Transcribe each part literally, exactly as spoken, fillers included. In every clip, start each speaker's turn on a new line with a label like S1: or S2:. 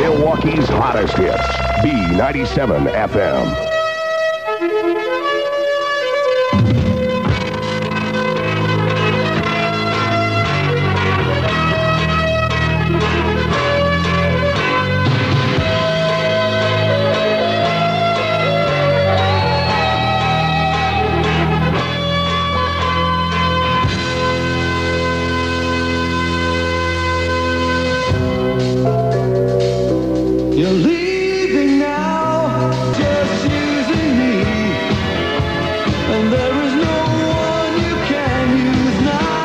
S1: Milwaukee's hottest hits. B ninety-seven F M.
S2: You're leaving now, just using me, and there is no one you can use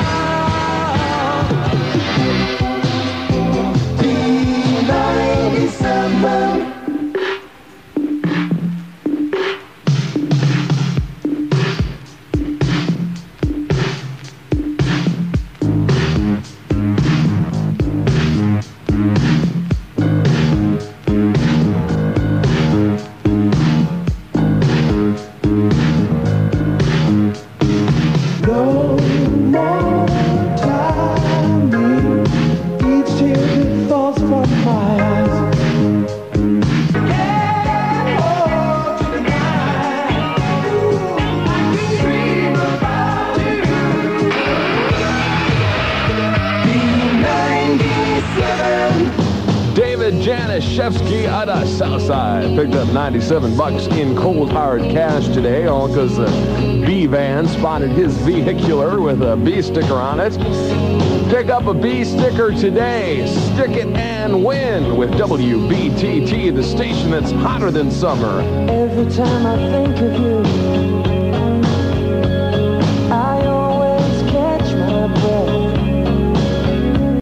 S2: now. B ninety-seven.
S3: Janishevsky out of Southside picked up ninety-seven bucks in cold hard cash today, all because the B van spotted his vehicular with a B sticker on it. Pick up a B sticker today. Stick it and win with W B T T, the station that's hotter than summer.
S2: Every time I think of you,